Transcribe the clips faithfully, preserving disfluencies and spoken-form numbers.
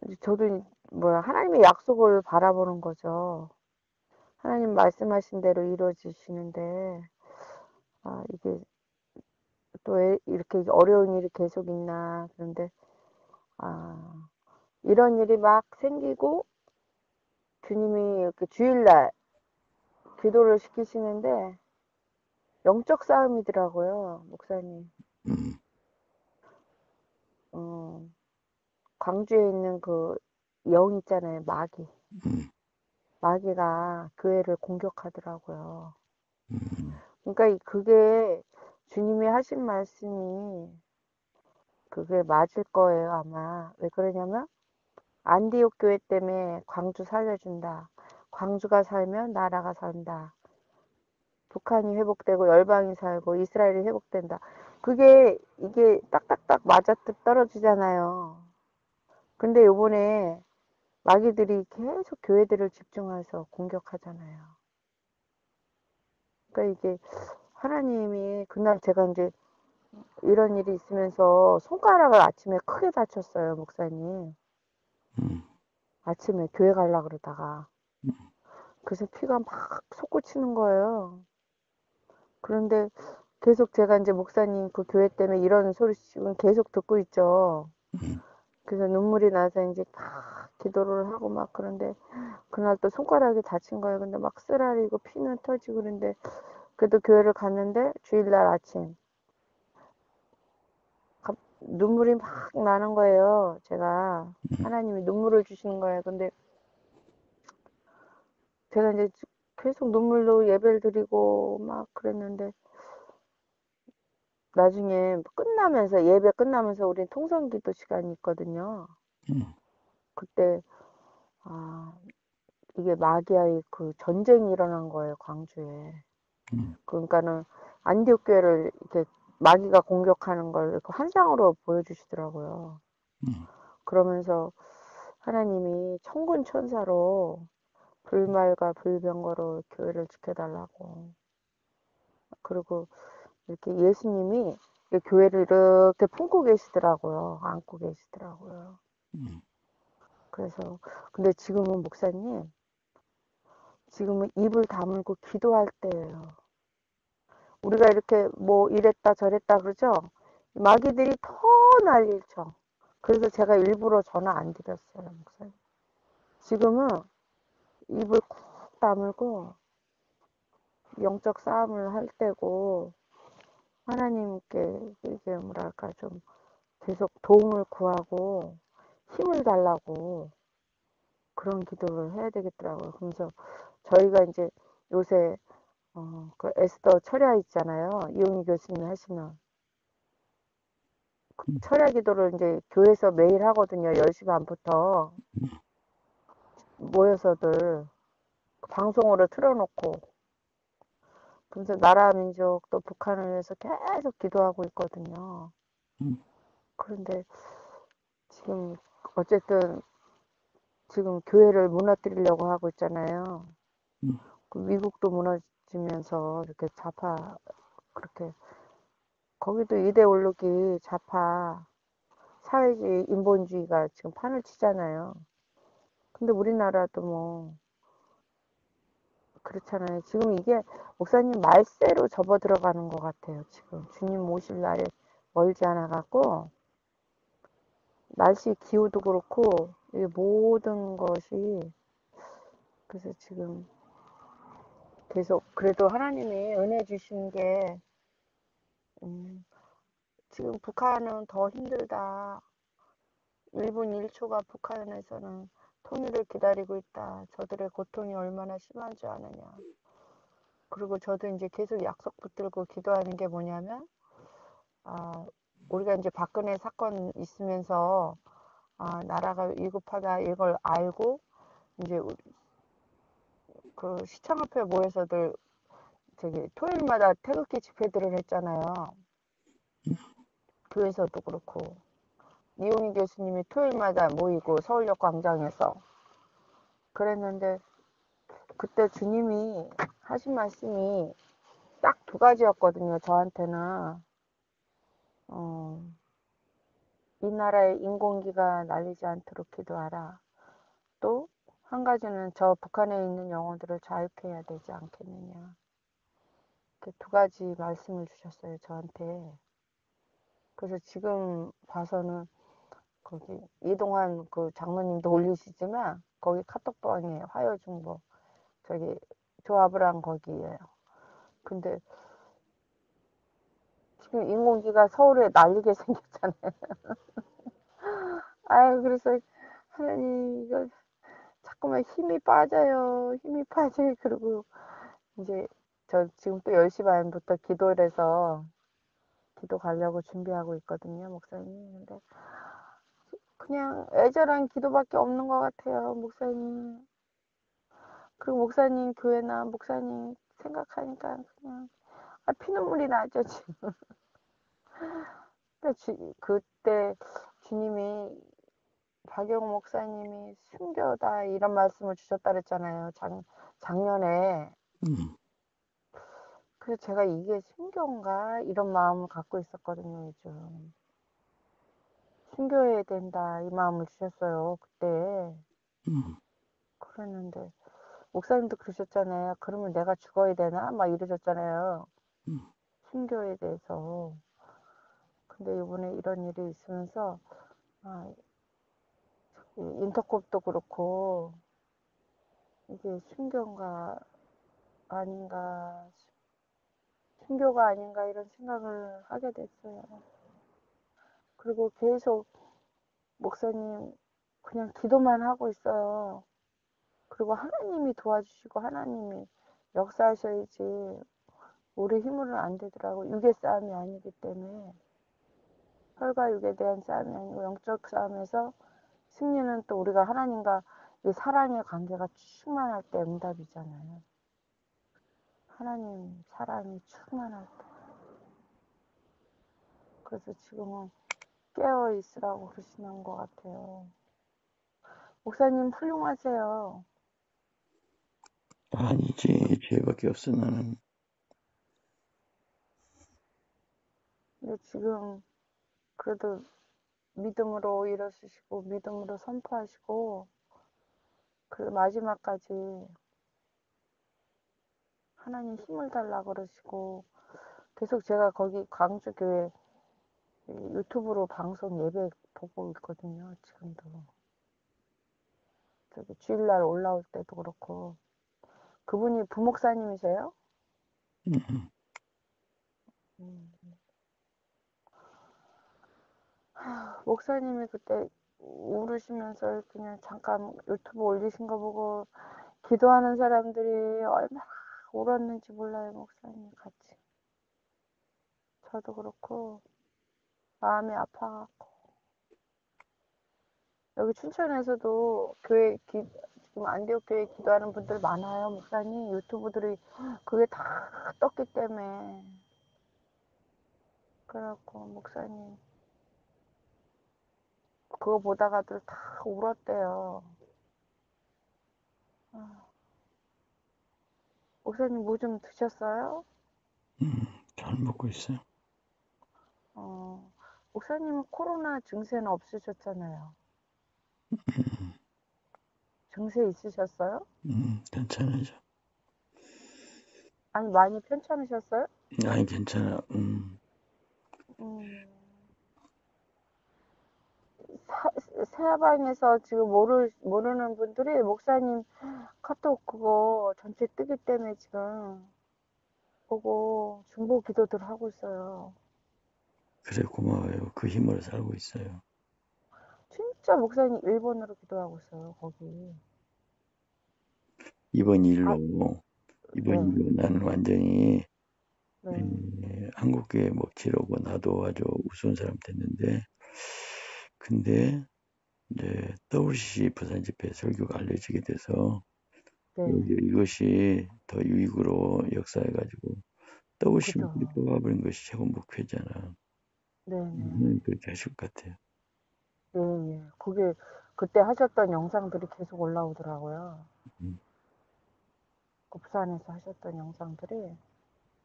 저도 뭐야 하나님의 약속을 바라보는 거죠. 하나님 말씀하신 대로 이루어지시는데 아 이게 또 왜 이렇게 어려운 일이 계속 있나 그런데 아 이런 일이 막 생기고 주님이 이렇게 주일날 기도를 시키시는데 영적 싸움이더라고요, 목사님. 음, 어, 광주에 있는 그 영 있잖아요, 마귀. 음, 마귀가 교회를 공격하더라고요. 음, 그러니까 이- 그게 주님이 하신 말씀이 그게 맞을 거예요, 아마. 왜 그러냐면 안디옥 교회 때문에 광주 살려준다. 광주가 살면 나라가 산다. 북한이 회복되고 열방이 살고 이스라엘이 회복된다. 그게 이게 딱딱딱 맞아떨 떨어지잖아요. 근데 요번에 마귀들이 계속 교회들을 집중해서 공격하잖아요. 그러니까 이게 하나님이 그날 제가 이제 이런 일이 있으면서 손가락을 아침에 크게 다쳤어요, 목사님. 음, 아침에 교회 가려고 그러다가. 그래서 피가 막 솟구치는 거예요. 그런데 계속 제가 이제 목사님 그 교회 때문에 이런 소리 지금 계속 듣고 있죠. 음, 그래서 눈물이 나서 이제 막 기도를 하고 막 그런데 그날 또 손가락이 다친 거예요. 근데 막 쓰라리고 피는 터지고 그런데 그래도 교회를 갔는데 주일날 아침 눈물이 막 나는 거예요. 제가 하나님이 눈물을 주시는 거예요. 근데 제가 이제 계속 눈물로 예배를 드리고 막 그랬는데 나중에 끝나면서 예배 끝나면서 우리 통성기도 시간이 있거든요. 음, 그때 아 이게 마귀와의 그 전쟁이 일어난 거예요, 광주에. 음, 그러니까는 안디옥 교회를 이렇게 마귀가 공격하는 걸 그 환상으로 보여주시더라고요. 음, 그러면서 하나님이 천군 천사로 불말과 불병거로 교회를 지켜달라고. 그리고 이렇게 예수님이 교회를 이렇게 품고 계시더라고요. 안고 계시더라고요. 음, 그래서 근데 지금은 목사님, 지금은 입을 다물고 기도할 때예요. 우리가 이렇게 뭐 이랬다 저랬다 그러죠? 마귀들이 더 난리를 쳐. 그래서 제가 일부러 전화 안 드렸어요, 목사님. 지금은 입을 꾹 다물고 영적 싸움을 할 때고 하나님께 이게 뭐랄까 좀 계속 도움을 구하고 힘을 달라고 그런 기도를 해야 되겠더라고요. 그래서 저희가 이제 요새 어, 그 에스더 철야 있잖아요. 이용희 교수님이 하시는 음, 철야 기도를 이제 교회에서 매일 하거든요. 열 시 반부터 모여서들 방송으로 틀어놓고 그래서 나라 민족 또 북한을 위해서 계속 기도하고 있거든요. 음, 그런데 지금 어쨌든 지금 교회를 무너뜨리려고 하고 있잖아요. 음, 그 미국도 무너지면서 이렇게 좌파 그렇게 거기도 이데올로기 좌파 사회주의 인본주의가 지금 판을 치잖아요. 근데 우리나라도 뭐 그렇잖아요. 지금 이게 목사님 말세로 접어 들어가는 것 같아요. 지금 주님 오실 날이 멀지 않아 갖고 날씨 기후도 그렇고 이 모든 것이 그래서 지금 계속 그래도 하나님이 은혜 주신 게 음, 지금 북한은 더 힘들다. 일 분 일 초가 북한에서는 통일을 기다리고 있다. 저들의 고통이 얼마나 심한 줄 아느냐. 그리고 저도 이제 계속 약속 붙들고 기도하는 게 뭐냐면 아, 우리가 이제 박근혜 사건 있으면서 아, 나라가 위급하다 이걸 알고 이제 그 시청 앞에 모여서들 저기 토요일마다 태극기 집회들을 했잖아요. 교회에서도 그렇고 이용희 교수님이 토요일마다 모이고 서울역 광장에서 그랬는데 그때 주님이 하신 말씀이 딱 두 가지였거든요. 저한테는 어, 이 나라의 인공기가 날리지 않도록 기도하라. 또 한 가지는 저 북한에 있는 영혼들을 자유케 해야 되지 않겠느냐. 이렇게 두 가지 말씀을 주셨어요, 저한테. 그래서 지금 봐서는 거기 이동환 그 장로님도 올리시지만 거기 카톡방에 화요중보 저기 조합을 거기에요. 근데 지금 인공기가 서울에 날리게 생겼잖아요. 아유 그래서 하나님 이거 자꾸만 힘이 빠져요. 힘이 빠져요. 그리고 이제 저 지금 또 열 시 반부터 기도를 해서 기도 가려고 준비하고 있거든요, 목사님. 근데 그냥 애절한 기도밖에 없는 것 같아요, 목사님. 그리고 목사님 교회나 목사님 생각하니까 그냥 아, 피눈물이 나죠, 지금. 주, 그때 주님이 박영 목사님이 순교다 이런 말씀을 주셨다 그랬잖아요. 작, 작년에. 음, 그래서 제가 이게 순교인가 이런 마음을 갖고 있었거든요, 요즘. 순교해야 된다 이 마음을 주셨어요, 그때. 음, 그랬는데 목사님도 그러셨잖아요. 그러면 내가 죽어야 되나? 막 이러셨잖아요. 음, 순교에 대해서. 근데 이번에 이런 일이 있으면서 아, 인터콥도 그렇고 이게 순교인가 아닌가 순교가 아닌가 이런 생각을 하게 됐어요. 그리고 계속 목사님 그냥 기도만 하고 있어요. 그리고 하나님이 도와주시고 하나님이 역사하셔야지 우리 힘으로는 안 되더라고. 육의 싸움이 아니기 때문에 혈과 육에 대한 싸움이 아니고 영적 싸움에서 승리는 또 우리가 하나님과 이 사랑의 관계가 충만할 때 응답이잖아요. 하나님 사랑이 충만할 때. 그래서 지금은 깨어 있으라고 그러시는 것 같아요. 목사님 훌륭하세요. 아니지. 죄밖에 없어, 나는. 근데 지금 그래도 믿음으로 일어서시고 믿음으로 선포하시고 그 마지막까지 하나님 힘을 달라 그러시고 계속 제가 거기 광주교회 유튜브로 방송 예배 보고 있거든요. 지금도. 저기 주일날 올라올 때도 그렇고. 그분이 부목사님이세요? 음, 음. 목사님이 그때 울으시면서 그냥 잠깐 유튜브 올리신 거 보고 기도하는 사람들이 얼마나 울었는지 몰라요, 목사님 같이. 저도 그렇고 마음이 아파갖고. 여기 춘천에서도 교회 기, 지금 안디옥 교회 기도하는 분들 많아요, 목사님. 유튜브들이 그게 다 떴기 때문에. 그래갖고 목사님 그거 보다가들 다 울었대요. 아, 목사님 뭐 좀 드셨어요? 음, 잘 먹고 있어요. 어, 목사님은 코로나 증세는 없으셨잖아요. 음, 증세 있으셨어요? 음, 괜찮아져. 아니 많이 편찮으셨어요? 아니, 괜찮아. 음, 음, 사, 사방에서 지금 모르, 모르는 분들이 목사님 카톡 그거 전체 뜨기 때문에 지금 보고 중보 기도들 하고 있어요. 그래, 고마워요. 그 힘으로 살고 있어요. 진짜 목사님 일본어로 기도하고 있어요, 거기. 이번 아, 일로, 이번 네, 일로 나는 완전히 네, 에, 한국교회 먹칠하고 나도 아주 우스운 사람 됐는데, 근데 이제 더블유씨씨 부산 집회 설교가 알려지게 돼서 네, 오히려 이것이 더 유익으로 역사해가지고 더블유씨씨 그죠. 뽑아버린 것이 최고 목표잖아. 네, 네, 하나님 그렇게 하실 것 같아요. 네, 예. 그게 그때 하셨던 영상들이 계속 올라오더라고요. 음, 부산에서 하셨던 영상들이.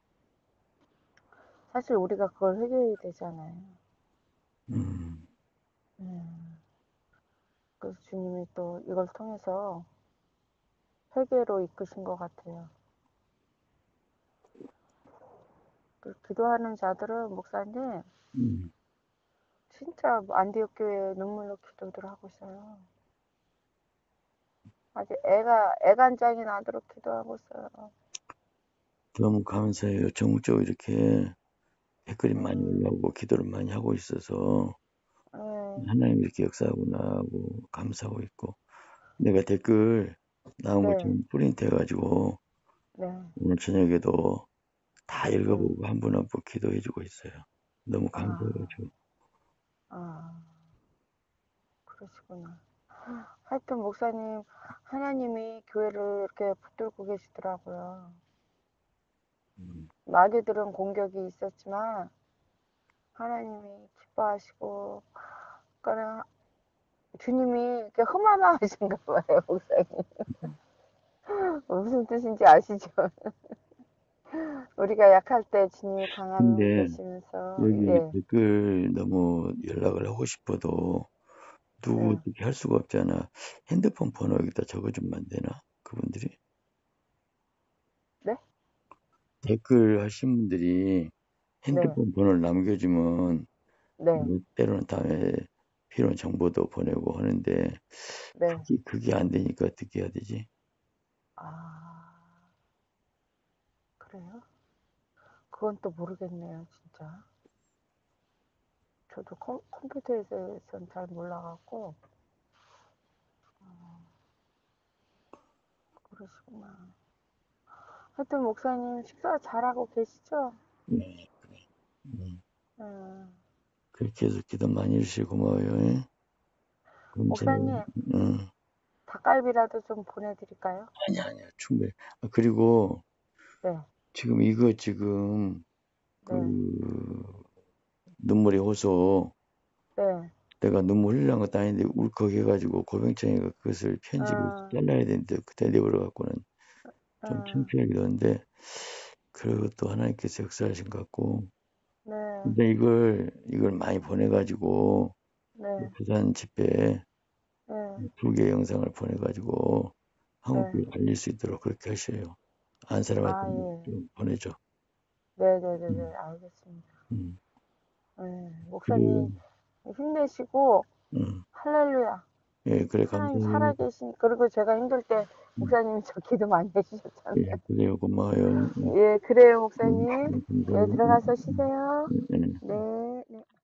사실 우리가 그걸 해결해야 되잖아요. 음, 음, 그래서 주님이 또 이걸 통해서 회개로 이끄신 것 같아요. 그 기도하는 자들은 목사님 음. 진짜 안디옥 교회 눈물로 기도들 하고 있어요. 아직 애가 애간장이 나도록 기도하고 있어요. 너무 감사해요. 전국적으로 이렇게 댓글이 많이 음, 올라오고 기도를 많이 하고 있어서 네, 하나님 이렇게 역사하구나 하고 감사하고 있고 내가 댓글 나온 거 네, 좀 프린트 해가지고 네, 오늘 저녁에도 다 네. 읽어보고 한 분 한 분 기도해주고 있어요. 너무 아, 감사해가지고. 아, 그러시구나. 하여튼 목사님 하나님이 교회를 이렇게 붙들고 계시더라고요. 음. 마귀들은 공격이 있었지만 하나님이 기뻐하시고, 그러니까 주님이 이렇게 흠하하신가 봐요, 목사님. 무슨 뜻인지 아시죠? 우리가 약할 때 주님이 강함이 근데 되시면서, 여기 예, 댓글 너무 연락을 하고 싶어도 누구 네, 어떻게 할 수가 없잖아. 핸드폰 번호 여기다 적어주면 안 되나? 그분들이? 네, 댓글 하신 분들이 네, 핸드폰 번호를 남겨주면 네, 뭐 때로는 다음에 필요한 정보도 보내고 하는데 네. 그게, 그게 안 되니까 어떻게 해야 되지? 아, 그래요? 그건 또 모르겠네요, 진짜. 저도 컴, 컴퓨터에 대해서는 잘 몰라갖고, 그러시구나. 하여튼 목사님 식사 잘하고 계시죠? 네. 음, 음, 그렇게 해서 기도 많이 해주시고 고마워요. 예? 감사해요. 목사님 응. 닭갈비라도 좀 보내드릴까요? 아니야, 아니야. 충분해. 아, 그리고 네, 지금 이거 지금 그 네, 눈물의 호소 네. 내가 눈물 흘리는 것도 아닌데 울컥해가지고 고병장애가 그것을 편집을 어, 잘라야 되는데 그때 내버려갖고는 좀 어, 창피하기도 한데 그것도 하나님께서 역사하신 것 같고 네, 근데 이걸 이걸 많이 보내가지고 그 네, 부산 집회에 네, 두 개 영상을 보내가지고 네. 한국에 알릴 수 있도록 그렇게 하셔요. 안 사람한테 아, 예. 좀 보내줘. 네네네네, 음, 알겠습니다. 음. 네, 그래요. 목사님 힘내시고, 음. 할렐루야. 예, 그래, 하나님 감사해요. 살아계시니, 그리고 제가 힘들 때 음. 목사님이 저 기도 많이 해주셨잖아요. 예, 그래요. 고마워요. 음, 예, 그래요, 음, 목사님. 음, 예, 감사해요. 음, 들어가서 음, 쉬세요. 음, 음. 네, 네.